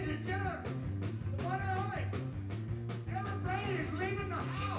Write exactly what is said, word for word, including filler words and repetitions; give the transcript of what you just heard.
Ladies and gentlemen, the one and only Everett Brady is leaving the house.